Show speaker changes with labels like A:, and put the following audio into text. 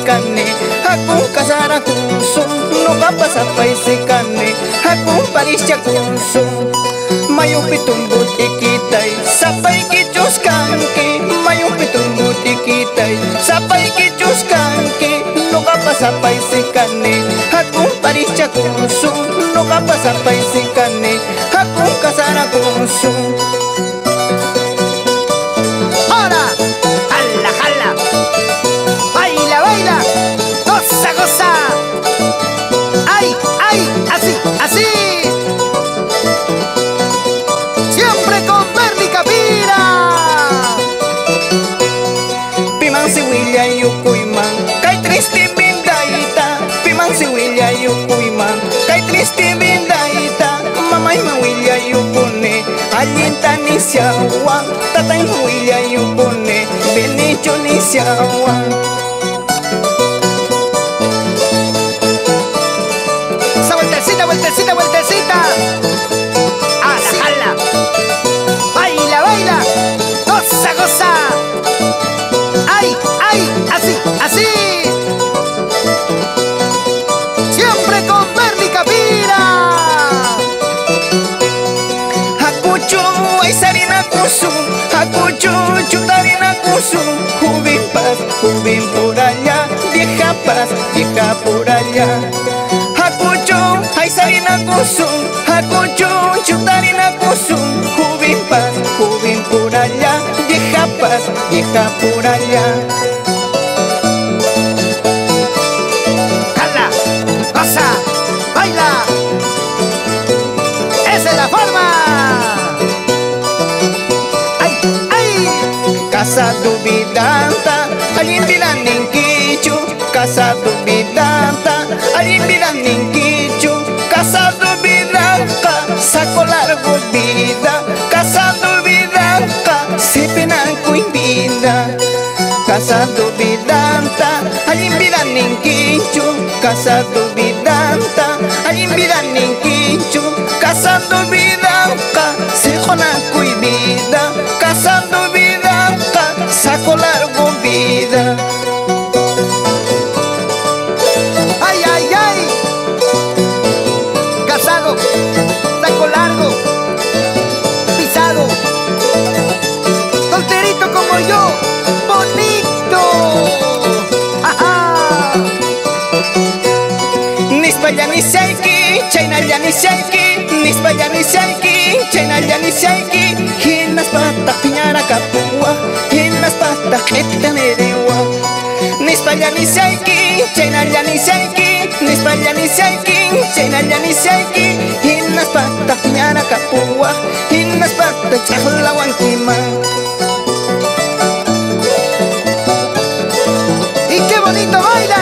A: paisicane, hakun kasara kunsun, nuqa pasapaisicane, hakun parischa kunsun. Mayupi tumbut ikitay, sapay kichus kanki, mayupi tumbut ikitay, sapay kichus kanki, nuqa pasapaisicane, hakun parischa kunsun, nuqa pasapaisicane, hakun kasara kunsun.
B: Así, siempre con Berly Capira.
A: Piman si Willa yukuyman, kay triste bindaita. Piman si Willa yukuyman, kay triste bindaita. Mamay ma Willa yukune, alinta ni siawa. Tatay ma Willa yukune, benicho ni siawa.
B: Vueltecita, vueltecita. Jala, jala. Baila, baila. Goza, goza. Ay, ay, así, así. Siempre con Berly Capira.
A: Hakuchu ay sarina kusu, hakuchu chutarina kusu. Jubin paz, jubin por allá, vieja paz, vieja por allá. Hakuchu ay sarina kusu, hakuchu chutarina kusu. Jubin paz, jubin por allá, vieja paz, vieja por allá.
B: Jala, goza, baila. Esa es la forma. Ay, ay.
A: Casa tu vidanta, alguien bilang ningkichu. Casa tu vidanta, alguien bilang ningkichu. Casa tu vidanta, saco largo vida. Casa tu vidanta, si penangku vida. Casa tu vidanta, alguien bilang ningkichu. Casa tu vidanta, alguien bilang ningkichu. Casa tu vidanta, si konaku vida. Casa tu vidanta, saco largo vida.
B: Ay, ay, ay. Casado, saco largo, pisado, solterito como yo, bonito. Ajá.
A: Nispaya ni saiki, China ya ni saiki. Nispaya ni saiki, China ya ni saiki. Hinas patas piñara capua, hinas patas que tenerewa. Nispaya ni saiki, China ya ni saiki. Nispaya ni saiki, China ya ni saiki. Hinas patas piñara capua, hinas patas chahlawan kima.
B: Y qué bonito baila.